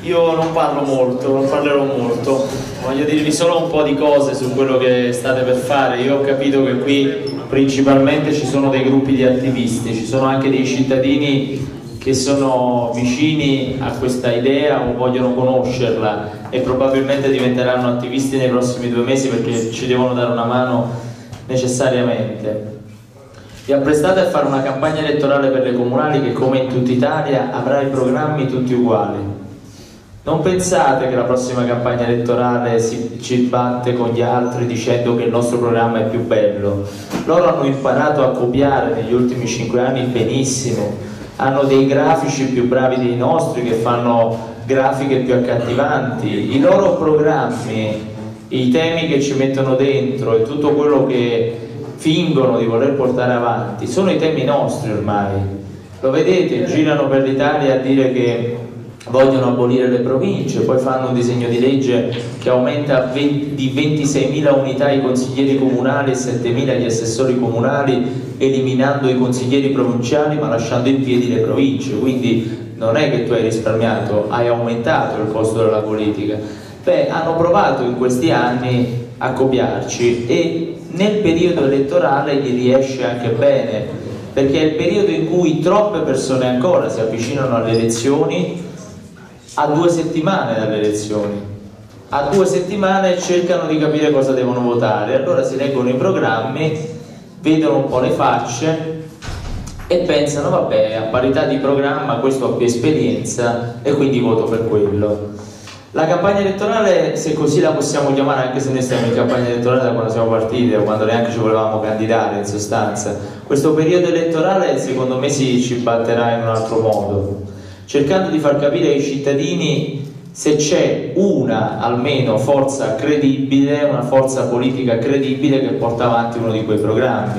Io non parlo molto, non parlerò molto, voglio dirvi solo un po' di cose su quello che state per fare. Io ho capito che qui principalmente ci sono dei gruppi di attivisti, ci sono anche dei cittadini che sono vicini a questa idea o vogliono conoscerla e probabilmente diventeranno attivisti nei prossimi 2 mesi perché ci devono dare una mano necessariamente. Vi apprestate a fare una campagna elettorale per le comunali che, come in tutta Italia, avrà i programmi tutti uguali. Non pensate che la prossima campagna elettorale ci batte con gli altri dicendo che il nostro programma è più bello. Loro hanno imparato a copiare negli ultimi 5 anni benissimo, hanno dei grafici più bravi dei nostri che fanno grafiche più accattivanti. I loro programmi, i temi che ci mettono dentro e tutto quello che fingono di voler portare avanti sono i temi nostri ormai. Lo vedete, girano per l'Italia a dire che vogliono abolire le province, poi fanno un disegno di legge che aumenta di 26.000 unità i consiglieri comunali e 7.000 gli assessori comunali, eliminando i consiglieri provinciali ma lasciando in piedi le province. Quindi non è che tu hai risparmiato, hai aumentato il costo della politica. Beh, hanno provato in questi anni a copiarci e nel periodo elettorale gli riesce anche bene, perché è il periodo in cui troppe persone ancora si avvicinano alle elezioni. A 2 settimane dalle elezioni, a 2 settimane cercano di capire cosa devono votare, allora si leggono i programmi, vedono un po' le facce e pensano vabbè, a parità di programma questo ha più esperienza e quindi voto per quello. La campagna elettorale, se così la possiamo chiamare, anche se noi stiamo in campagna elettorale da quando siamo partiti, o quando neanche ci volevamo candidare in sostanza, questo periodo elettorale secondo me ci batterà in un altro modo, cercando di far capire ai cittadini se c'è una almeno forza credibile, una forza politica credibile che porta avanti uno di quei programmi.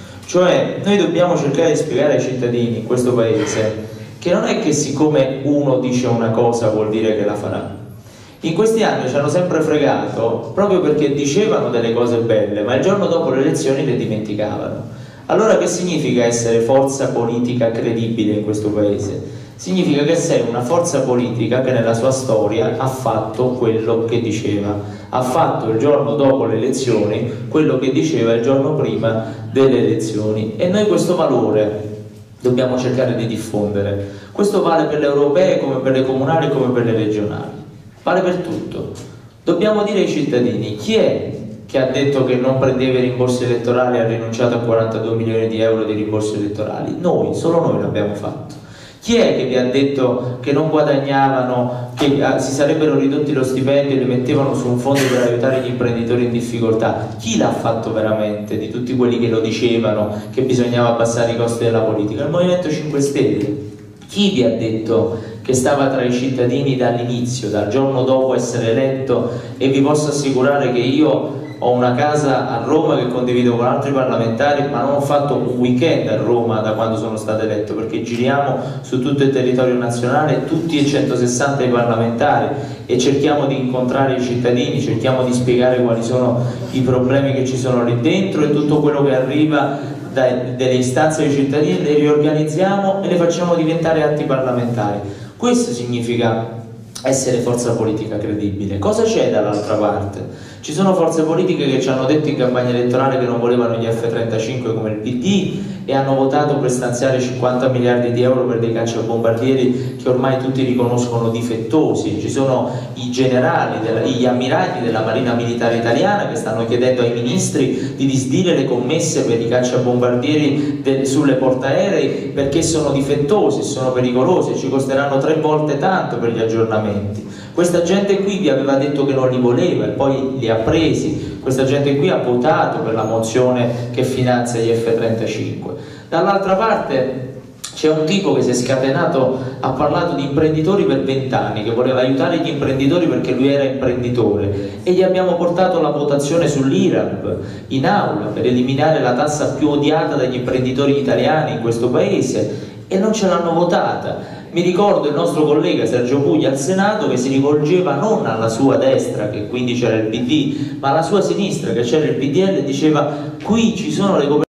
Cioè noi dobbiamo cercare di spiegare ai cittadini in questo paese che non è che siccome uno dice una cosa vuol dire che la farà. In questi anni ci hanno sempre fregato proprio perché dicevano delle cose belle ma il giorno dopo le elezioni le dimenticavano. Allora che significa essere forza politica credibile in questo paese? Significa che sei una forza politica che nella sua storia ha fatto quello che diceva, ha fatto il giorno dopo le elezioni quello che diceva il giorno prima delle elezioni, e noi questo valore dobbiamo cercare di diffondere. Questo vale per le europee come per le comunali come per le regionali, vale per tutto. Dobbiamo dire ai cittadini chi è che ha detto che non prendeva i rimborsi elettorali e ha rinunciato a 42 milioni di euro di rimborsi elettorali. Noi, solo noi l'abbiamo fatto. Chi è che vi ha detto che non guadagnavano, che si sarebbero ridotti lo stipendio e li mettevano su un fondo per aiutare gli imprenditori in difficoltà? Chi l'ha fatto veramente di tutti quelli che lo dicevano che bisognava abbassare i costi della politica? Il Movimento 5 Stelle. Chi vi ha detto che stava tra i cittadini dall'inizio, dal giorno dopo essere eletto? E vi posso assicurare che io ho una casa a Roma che condivido con altri parlamentari, ma non ho fatto un weekend a Roma da quando sono stato eletto, perché giriamo su tutto il territorio nazionale, tutti e 160 i parlamentari, e cerchiamo di incontrare i cittadini, cerchiamo di spiegare quali sono i problemi che ci sono lì dentro e tutto quello che arriva delle istanze dei cittadini le riorganizziamo e le facciamo diventare atti parlamentari. Questo significa essere forza politica credibile. Cosa c'è dall'altra parte? Ci sono forze politiche che ci hanno detto in campagna elettorale che non volevano gli F-35 come il PD e hanno votato per stanziare 50 miliardi di euro per dei cacciabombardieri che ormai tutti riconoscono difettosi. Ci sono i generali, gli ammiragli della Marina Militare Italiana che stanno chiedendo ai ministri di disdire le commesse per i cacciabombardieri sulle portaerei perché sono difettosi, sono pericolosi e ci costeranno 3 volte tanto per gli aggiornamenti. Questa gente qui vi aveva detto che non li voleva e poi li ha presi. Questa gente qui ha votato per la mozione che finanzia gli F-35. Dall'altra parte c'è un tipo che si è scatenato, ha parlato di imprenditori per 20 anni, che voleva aiutare gli imprenditori perché lui era imprenditore, e gli abbiamo portato la votazione sull'IRAP in aula per eliminare la tassa più odiata dagli imprenditori italiani in questo paese e non ce l'hanno votata. Mi ricordo il nostro collega Sergio Puglia al Senato che si rivolgeva non alla sua destra, che quindi c'era il PD, ma alla sua sinistra, che c'era il PDL, e diceva: qui ci sono le cooperative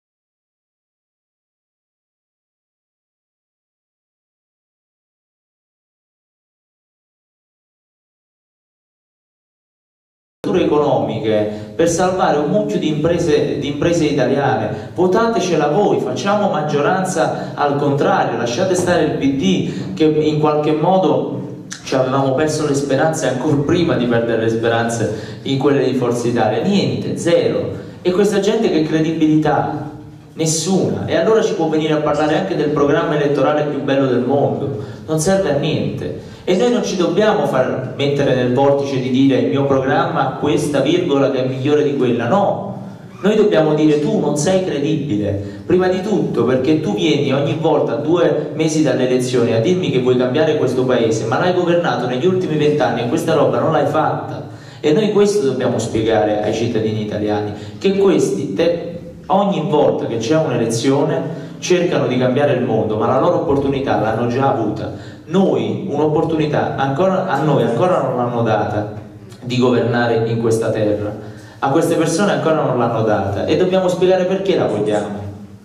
coperture economiche per salvare un mucchio di imprese italiane. Votatecela voi, facciamo maggioranza al contrario, lasciate stare il PD che in qualche modo ci avevamo perso le speranze ancora prima di perdere le speranze in quelle di Forza Italia. Niente, zero. E questa gente che credibilità ha? Nessuna. E allora ci può venire a parlare anche del programma elettorale più bello del mondo, non serve a niente. E noi non ci dobbiamo far mettere nel vortice di dire il mio programma ha questa virgola che è migliore di quella, no. Noi dobbiamo dire tu non sei credibile, prima di tutto perché tu vieni ogni volta a 2 mesi dalle elezioni a dirmi che vuoi cambiare questo paese, ma l'hai governato negli ultimi 20 anni e questa roba non l'hai fatta. E noi questo dobbiamo spiegare ai cittadini italiani, che questi ogni volta che c'è un'elezione cercano di cambiare il mondo, ma la loro opportunità l'hanno già avuta. Noi un'opportunità a noi ancora non l'hanno data di governare in questa terra. A queste persone ancora non l'hanno data e dobbiamo spiegare perché la vogliamo.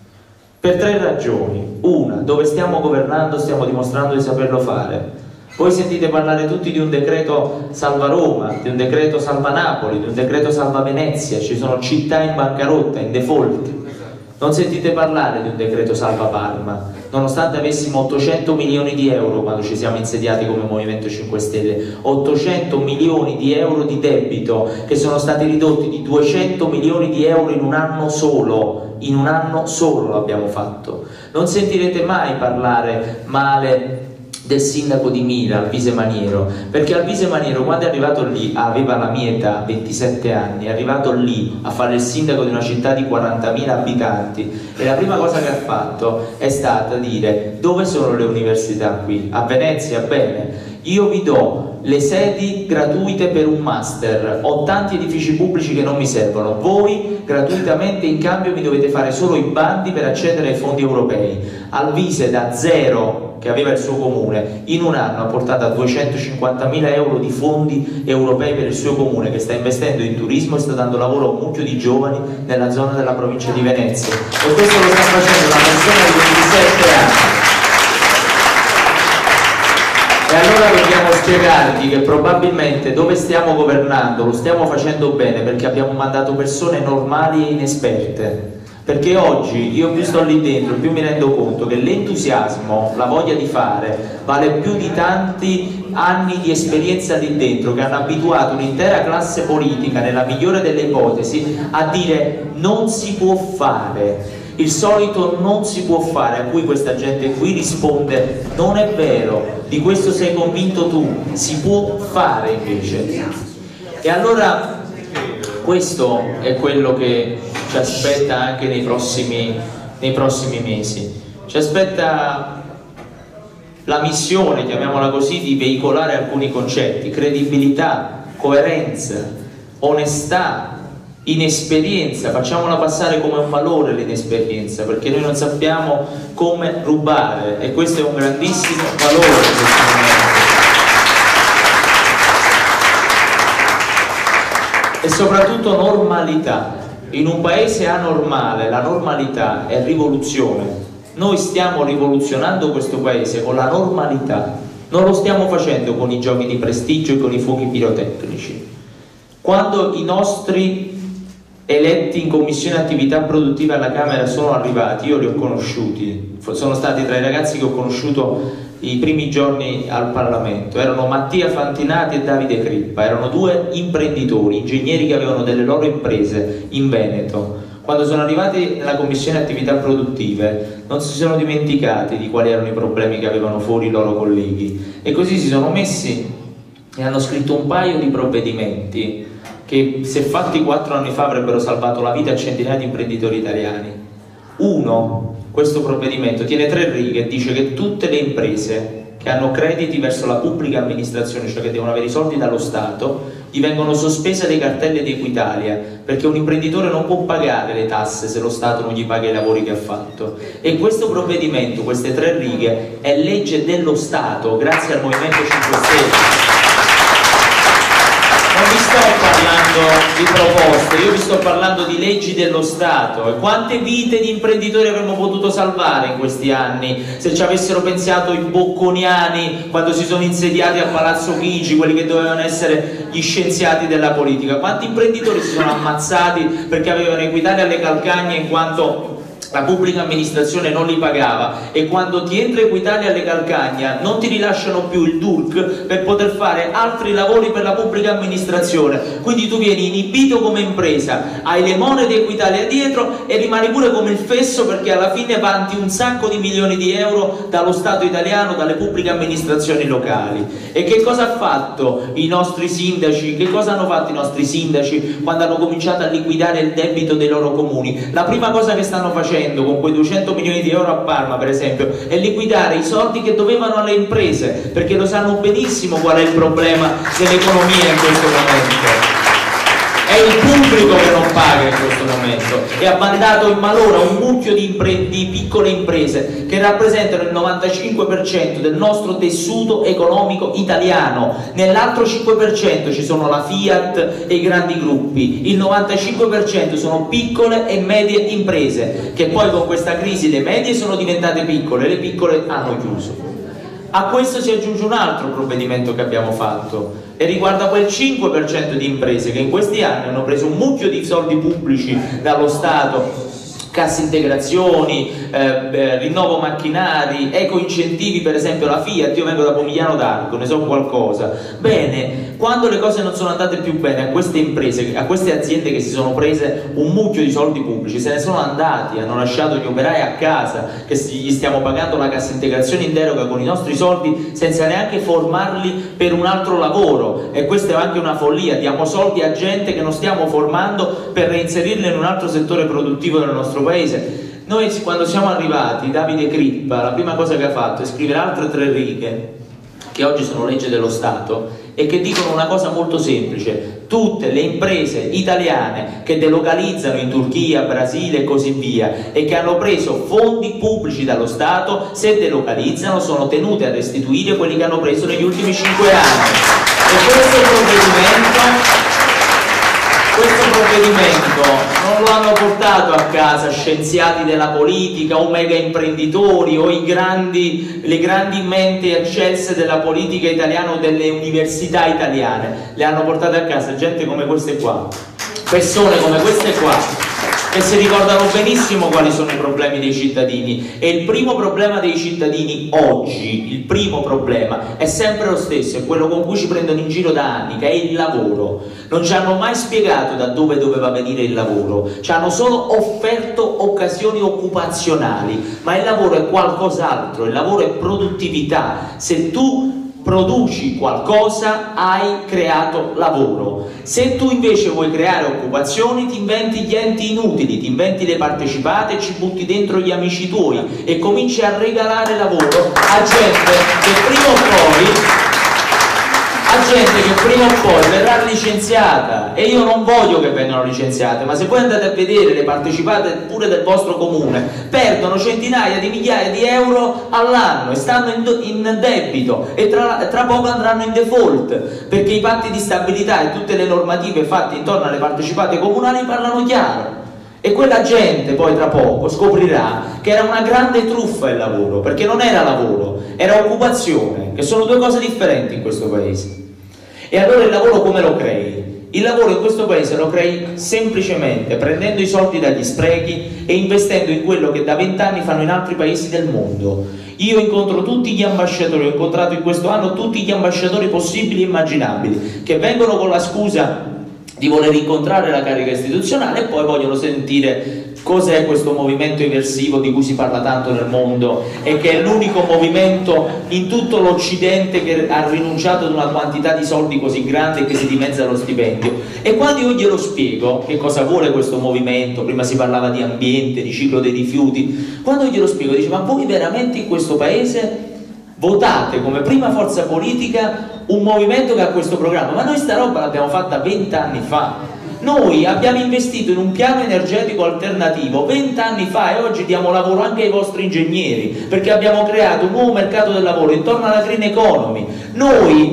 Per 3 ragioni. Una, dove stiamo governando stiamo dimostrando di saperlo fare. Voi sentite parlare tutti di un decreto salva Roma, di un decreto salva Napoli, di un decreto salva Venezia, ci sono città in bancarotta, in default. Non sentite parlare di un decreto salva Parma, nonostante avessimo 800 milioni di euro quando ci siamo insediati come Movimento 5 Stelle, 800 milioni di euro di debito che sono stati ridotti di 200 milioni di euro in un anno solo l'abbiamo fatto. Non sentirete mai parlare male del sindaco di Mira, Alvise Maniero, perché Alvise Maniero quando è arrivato lì, aveva la mia età, 27 anni, è arrivato lì a fare il sindaco di una città di 40.000 abitanti e la prima cosa che ha fatto è stata dire dove sono le università qui? A Venezia? Bene, io vi do le sedi gratuite per un master, ho tanti edifici pubblici che non mi servono, voi gratuitamente in cambio mi dovete fare solo i bandi per accedere ai fondi europei. Alvise da zero che aveva il suo comune, in un anno ha portato a 250.000 euro di fondi europei per il suo comune che sta investendo in turismo e sta dando lavoro a un mucchio di giovani nella zona della provincia di Venezia e questo lo sta facendo una persona di 27 anni. E allora dobbiamo spiegargli che probabilmente dove stiamo governando lo stiamo facendo bene perché abbiamo mandato persone normali e inesperte. Perché oggi io più sto lì dentro, più mi rendo conto che l'entusiasmo, la voglia di fare, vale più di tanti anni di esperienza lì dentro che hanno abituato un'intera classe politica, nella migliore delle ipotesi, a dire non si può fare. Il solito non si può fare, a cui questa gente qui risponde non è vero, di questo sei convinto tu, si può fare invece. E allora questo è quello che ci aspetta anche nei prossimi mesi. Ci aspetta la missione, chiamiamola così, di veicolare alcuni concetti: credibilità, coerenza, onestà, inesperienza. Facciamola passare come un valore l'inesperienza, perché noi non sappiamo come rubare e questo è un grandissimo valore. E soprattutto normalità. In un paese anormale la normalità è rivoluzione. Noi stiamo rivoluzionando questo paese con la normalità, non lo stiamo facendo con i giochi di prestigio e con i fuochi pirotecnici. Quando i nostri eletti in commissione attività produttive alla Camera sono arrivati, io li ho conosciuti, sono stati tra i ragazzi che ho conosciuto i primi giorni al Parlamento, erano Mattia Fantinati e Davide Crippa, erano 2 imprenditori, ingegneri che avevano delle loro imprese in Veneto. Quando sono arrivati nella commissione attività produttive non si sono dimenticati di quali erano i problemi che avevano fuori i loro colleghi e così si sono messi e hanno scritto un paio di provvedimenti che se fatti 4 anni fa avrebbero salvato la vita a centinaia di imprenditori italiani. Uno, questo provvedimento tiene 3 righe e dice che tutte le imprese che hanno crediti verso la pubblica amministrazione, cioè che devono avere i soldi dallo Stato, gli vengono sospese le cartelle di Equitalia, perché un imprenditore non può pagare le tasse se lo Stato non gli paga i lavori che ha fatto. E questo provvedimento, queste 3 righe, è legge dello Stato, grazie al Movimento 5 Stelle. Non vi sto parlando di proposte, io vi sto parlando di leggi dello Stato. E quante vite di imprenditori avremmo potuto salvare in questi anni se ci avessero pensato i bocconiani quando si sono insediati a Palazzo Chigi, quelli che dovevano essere gli scienziati della politica. Quanti imprenditori si sono ammazzati perché avevano Equitalia alle calcagna in quanto la pubblica amministrazione non li pagava, e quando ti entra Equitalia alle calcagna non ti rilasciano più il DURC per poter fare altri lavori per la pubblica amministrazione, quindi tu vieni inibito come impresa, hai le monete di Equitalia dietro e rimani pure come il fesso, perché alla fine vanti un sacco di milioni di euro dallo Stato italiano, dalle pubbliche amministrazioni locali. E che cosa ha fatto i nostri sindaci? Che cosa hanno fatto i nostri sindaci quando hanno cominciato a liquidare il debito dei loro comuni? La prima cosa che stanno facendo con quei 200 milioni di euro a Parma, per esempio, è liquidare i soldi che dovevano alle imprese, perché lo sanno benissimo qual è il problema dell'economia in questo momento. È il pubblico che non paga in questo momento, e ha mandato in malora un mucchio di piccole imprese che rappresentano il 95% del nostro tessuto economico italiano. Nell'altro 5% ci sono la Fiat e i grandi gruppi, il 95% sono piccole e medie imprese, che poi con questa crisi le medie sono diventate piccole, le piccole hanno chiuso. A questo si aggiunge un altro provvedimento che abbiamo fatto, e riguarda quel 5% di imprese che in questi anni hanno preso un mucchio di soldi pubblici dallo Stato, casse integrazioni, rinnovo macchinari, eco incentivi, per esempio la Fiat. Io vengo da Pomigliano d'Arco, ne so qualcosa. Bene, quando le cose non sono andate più bene a queste imprese, a queste aziende che si sono prese un mucchio di soldi pubblici, se ne sono andati, hanno lasciato gli operai a casa, che gli stiamo pagando la cassa integrazione in deroga con i nostri soldi senza neanche formarli per un altro lavoro. E questa è anche una follia: diamo soldi a gente che non stiamo formando per reinserirli in un altro settore produttivo del nostro paese. Noi quando siamo arrivati, Davide Crippa la prima cosa che ha fatto è scrivere altre 3 righe che oggi sono legge dello Stato e che dicono una cosa molto semplice: tutte le imprese italiane che delocalizzano in Turchia, Brasile e così via e che hanno preso fondi pubblici dallo Stato, se delocalizzano sono tenute a restituire quelli che hanno preso negli ultimi 5 anni. E questo provvedimento non lo hanno portato a casa scienziati della politica o mega imprenditori o le grandi menti eccelse della politica italiana o delle università italiane. Le hanno portate a casa gente come queste qua, persone come queste qua, che si ricordano benissimo quali sono i problemi dei cittadini. E il primo problema dei cittadini oggi, il primo problema, è sempre lo stesso, è quello con cui ci prendono in giro da anni, che è il lavoro. Non ci hanno mai spiegato da dove doveva venire il lavoro, ci hanno solo offerto occasioni occupazionali, ma il lavoro è qualcos'altro, il lavoro è produttività. Se tu produci qualcosa hai creato lavoro. Se tu invece vuoi creare occupazioni, ti inventi gli enti inutili, ti inventi le partecipate, ci butti dentro gli amici tuoi e cominci a regalare lavoro a gente che prima o poi verrà licenziata. E io non voglio che vengano licenziate, ma se voi andate a vedere le partecipate pure del vostro comune, perdono centinaia di migliaia di euro all'anno e stanno in debito, e tra poco andranno in default, perché i patti di stabilità e tutte le normative fatte intorno alle partecipate comunali parlano chiaro. E quella gente poi tra poco scoprirà che era una grande truffa il lavoro, perché non era lavoro, era occupazione, che sono 2 cose differenti in questo paese. E allora il lavoro come lo crei? Il lavoro in questo paese lo crei semplicemente prendendo i soldi dagli sprechi e investendo in quello che da 20 anni fanno in altri paesi del mondo. Io incontro tutti gli ambasciatori, ho incontrato in questo anno tutti gli ambasciatori possibili e immaginabili, che vengono con la scusa di voler incontrare la carica istituzionale e poi vogliono sentire cos'è questo movimento eversivo di cui si parla tanto nel mondo e che è l'unico movimento in tutto l'Occidente che ha rinunciato ad una quantità di soldi così grande che si dimezza lo stipendio. E quando io glielo spiego che cosa vuole questo movimento, prima si parlava di ambiente, di ciclo dei rifiuti, quando io glielo spiego dice: ma voi veramente in questo paese votate come prima forza politica un movimento che ha questo programma? Ma noi sta roba l'abbiamo fatta 20 anni fa. Noi abbiamo investito in un piano energetico alternativo 20 anni fa e oggi diamo lavoro anche ai vostri ingegneri, perché abbiamo creato un nuovo mercato del lavoro intorno alla green economy. Noi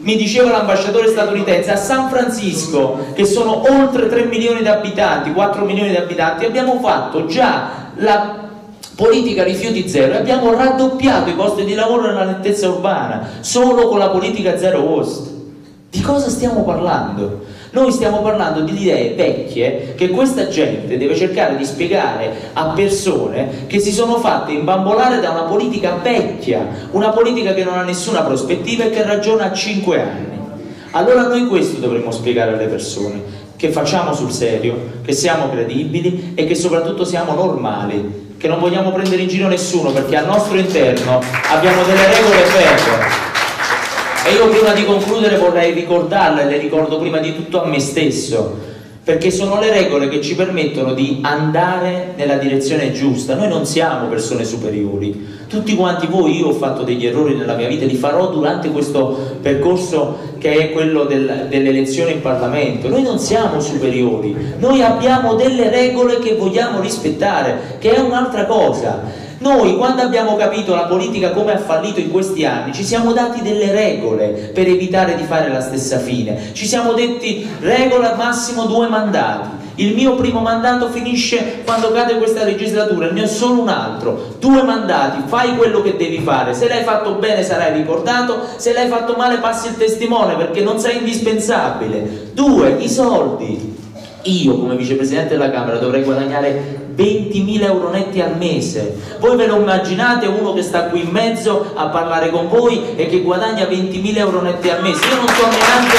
mi diceva l'ambasciatore statunitense, a San Francisco, che sono oltre 3 milioni di abitanti, 4 milioni di abitanti, abbiamo fatto già la politica rifiuti zero e abbiamo raddoppiato i posti di lavoro nella nettezza urbana, solo con la politica zero waste. Di cosa stiamo parlando? Noi stiamo parlando di idee vecchie che questa gente deve cercare di spiegare a persone che si sono fatte imbambolare da una politica vecchia, una politica che non ha nessuna prospettiva e che ragiona a 5 anni. Allora noi questo dovremmo spiegare alle persone, che facciamo sul serio, che siamo credibili e che soprattutto siamo normali, che non vogliamo prendere in giro nessuno perché al nostro interno abbiamo delle regole ferree. E io prima di concludere vorrei ricordarle, le ricordo prima di tutto a me stesso, perché sono le regole che ci permettono di andare nella direzione giusta. Noi non siamo persone superiori, tutti quanti voi, io ho fatto degli errori nella mia vita, li farò durante questo percorso che è quello dell'elezione in Parlamento. Noi non siamo superiori, noi abbiamo delle regole che vogliamo rispettare, che è un'altra cosa. Noi, quando abbiamo capito la politica come ha fallito in questi anni, ci siamo dati delle regole per evitare di fare la stessa fine. Ci siamo detti regola massimo 2 mandati. Il mio primo mandato finisce quando cade questa legislatura, ne ho solo un altro. 2 mandati, fai quello che devi fare. Se l'hai fatto bene sarai ricordato, se l'hai fatto male passi il testimone perché non sei indispensabile. 2, i soldi. Io come vicepresidente della Camera dovrei guadagnare 20.000 euro netti al mese. Voi ve lo immaginate uno che sta qui in mezzo a parlare con voi e che guadagna 20.000 euro netti al mese? Io non so neanche,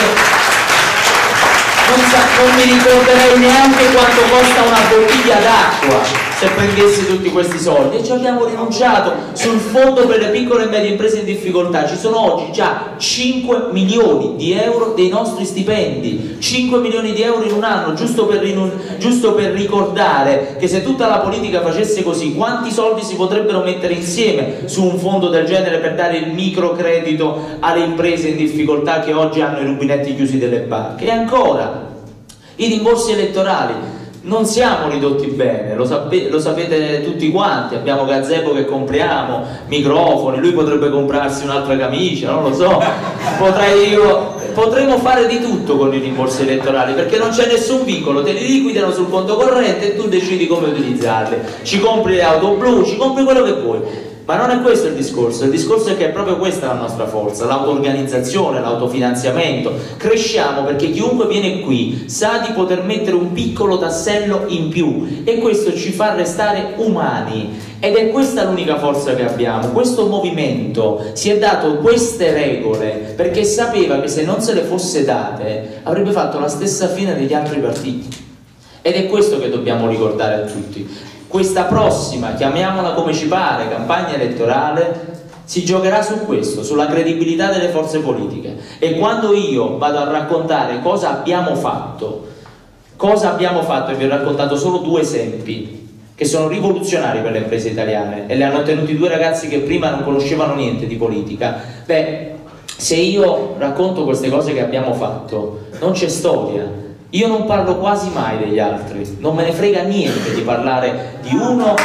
non mi ricorderei neanche quanto costa una bottiglia d'acqua se prendessi tutti questi soldi, e ci abbiamo rinunciato. Sul fondo per le piccole e medie imprese in difficoltà ci sono oggi già 5 milioni di euro dei nostri stipendi, 5 milioni di euro in un anno, giusto per ricordare che se tutta la politica facesse così, quanti soldi si potrebbero mettere insieme su un fondo del genere per dare il microcredito alle imprese in difficoltà che oggi hanno i rubinetti chiusi delle banche. E ancora, i rimborsi elettorali. Non siamo ridotti bene, lo sapete tutti quanti. Abbiamo gazebo che compriamo, microfoni, lui potrebbe comprarsi un'altra camicia, non lo so, potremmo fare di tutto con i rimborsi elettorali perché non c'è nessun vincolo, te li liquidano sul conto corrente e tu decidi come utilizzarli, ci compri le auto blu, ci compri quello che vuoi. Ma non è questo il discorso è che è proprio questa la nostra forza, l'auto-organizzazione, l'autofinanziamento. Cresciamo perché chiunque viene qui sa di poter mettere un piccolo tassello in più e questo ci fa restare umani ed è questa l'unica forza che abbiamo. Questo movimento si è dato queste regole perché sapeva che se non se le fosse date avrebbe fatto la stessa fine degli altri partiti ed è questo che dobbiamo ricordare a tutti. Questa prossima, chiamiamola come ci pare, campagna elettorale si giocherà su questo, sulla credibilità delle forze politiche. E quando io vado a raccontare cosa abbiamo fatto, e vi ho raccontato solo 2 esempi che sono rivoluzionari per le imprese italiane e le hanno ottenuti 2 ragazzi che prima non conoscevano niente di politica, beh, se io racconto queste cose che abbiamo fatto, non c'è storia. Io non parlo quasi mai degli altri, non me ne frega niente di parlare di uno,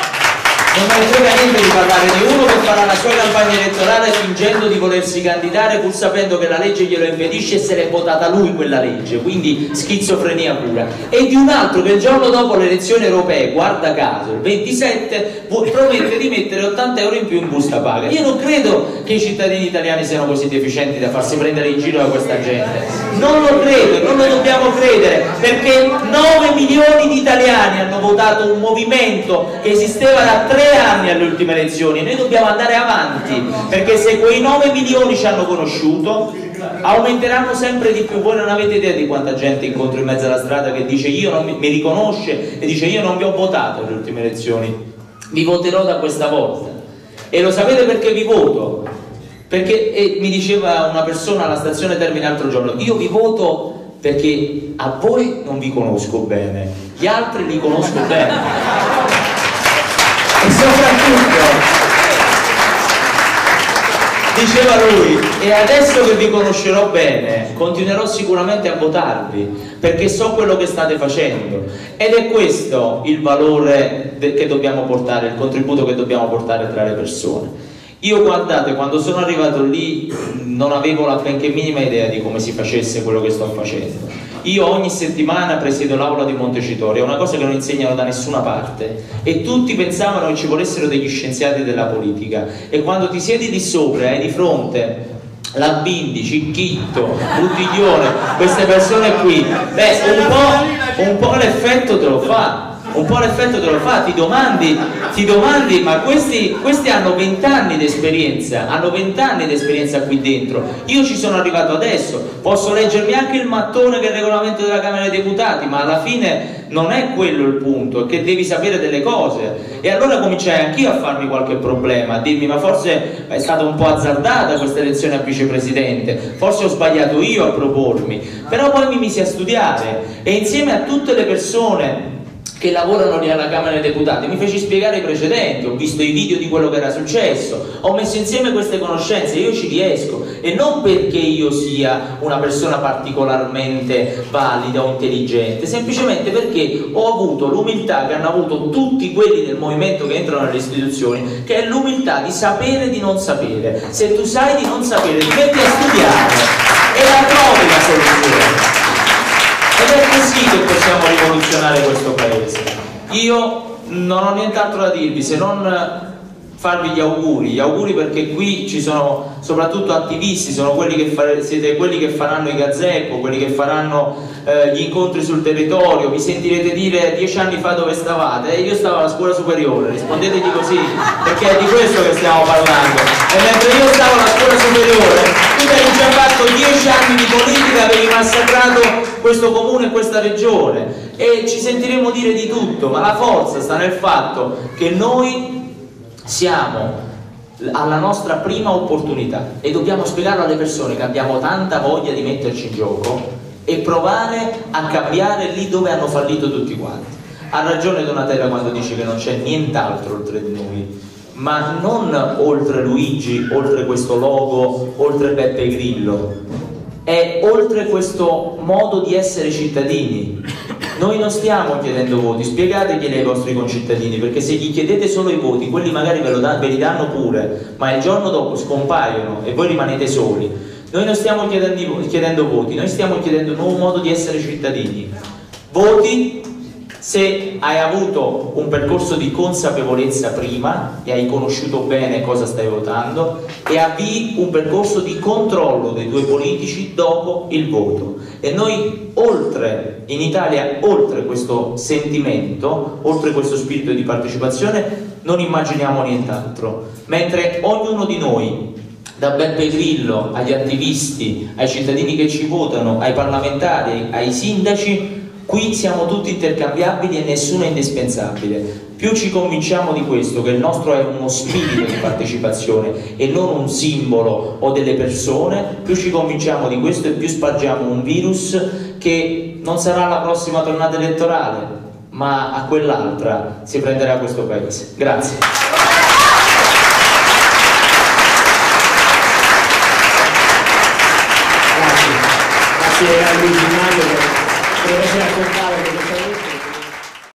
che farà la sua campagna elettorale fingendo di volersi candidare pur sapendo che la legge glielo impedisce e se l'è votata lui quella legge, quindi schizofrenia pura, e di un altro che il giorno dopo le elezioni europee, guarda caso, il 27, promette di mettere 80 euro in più in busta paga. Io non credo che i cittadini italiani siano così deficienti da farsi prendere in giro da questa gente, non lo credo, non lo dobbiamo credere, perché 9 milioni di italiani hanno votato un movimento che esisteva da 3 anni alle ultime elezioni e noi dobbiamo andare avanti perché se quei 9 milioni ci hanno conosciuto aumenteranno sempre di più. Voi non avete idea di quanta gente incontro in mezzo alla strada che dice io non mi riconosce e dice io non vi ho votato alle ultime elezioni, vi voterò da questa volta. E lo sapete perché vi voto? Perché mi diceva una persona alla stazione Termini l'altro giorno, io vi voto perché a voi non vi conosco bene, gli altri li conosco bene. E soprattutto, diceva lui, e adesso che vi conoscerò bene, continuerò sicuramente a votarvi, perché so quello che state facendo. Ed è questo il valore che dobbiamo portare, il contributo che dobbiamo portare tra le persone. Io, guardate, quando sono arrivato lì non avevo la benché minima idea di come si facesse quello che sto facendo. Io ogni settimana presiedo l'aula di Montecitorio, è una cosa che non insegnano da nessuna parte, e tutti pensavano che ci volessero degli scienziati della politica, e quando ti siedi di sopra e hai di fronte la Bindi, Cicchitto, Buttiglione, queste persone qui, beh, un po' l'effetto te lo fa. Un po' l'effetto te lo fa, ti domandi, ma questi hanno 20 anni di esperienza, qui dentro. Io ci sono arrivato adesso, posso leggermi anche il mattone che è il regolamento della Camera dei Deputati, ma alla fine non è quello il punto, è che devi sapere delle cose. E allora cominciai anch'io a farmi qualche problema, a dirmi: ma forse è stata un po' azzardata questa elezione a vicepresidente, forse ho sbagliato io a propormi. Però poi mi misi a studiare, e insieme a tutte le persone che lavorano lì alla Camera dei Deputati mi feci spiegare i precedenti, ho visto i video di quello che era successo, ho messo insieme queste conoscenze. Io ci riesco, e non perché io sia una persona particolarmente valida o intelligente, semplicemente perché ho avuto l'umiltà che hanno avuto tutti quelli del movimento che entrano nelle istituzioni, che è l'umiltà di sapere di non sapere. Se tu sai di non sapere, ti metti a studiare e la trovi la soluzione. Ed è così che possiamo rivoluzionare questo paese. Io non ho nient'altro da dirvi se non farvi gli auguri, perché qui ci sono soprattutto attivisti, sono quelli che siete quelli che faranno i gazebo, quelli che faranno gli incontri sul territorio. Vi sentirete dire 10 anni fa dove stavate, io stavo alla scuola superiore, rispondetegli così, perché è di questo che stiamo parlando. E mentre io stavo alla scuola superiore, tu hai già fatto 10 anni di politica, avevi massacrato questo comune e questa regione, e ci sentiremo dire di tutto, ma la forza sta nel fatto che noi siamo alla nostra prima opportunità e dobbiamo spiegarlo alle persone che abbiamo tanta voglia di metterci in gioco e provare a cambiare lì dove hanno fallito tutti quanti. Ha ragione Donatella quando dice che non c'è nient'altro oltre di noi, ma non oltre Luigi, oltre questo logo, oltre Beppe Grillo, è oltre questo modo di essere cittadini. Noi non stiamo chiedendo voti, spiegateglieli ai vostri concittadini, perché se gli chiedete solo i voti, quelli magari ve li danno pure, ma il giorno dopo scompaiono e voi rimanete soli. Noi non stiamo chiedendo voti, noi stiamo chiedendo un nuovo modo di essere cittadini. Voti se hai avuto un percorso di consapevolezza prima e hai conosciuto bene cosa stai votando, e avvii un percorso di controllo dei tuoi politici dopo il voto. E noi in Italia, oltre questo sentimento, oltre questo spirito di partecipazione, non immaginiamo nient'altro. Mentre ognuno di noi, da Beppe Grillo agli attivisti, ai cittadini che ci votano, ai parlamentari, ai sindaci, qui siamo tutti intercambiabili e nessuno è indispensabile. Più ci convinciamo di questo, che il nostro è uno spirito di partecipazione e non un simbolo o delle persone, più ci convinciamo di questo e più spargiamo un virus che non sarà la prossima tornata elettorale, ma a quell'altra si prenderà questo paese. Grazie. Grazie a Luigi Mario per aver raccontato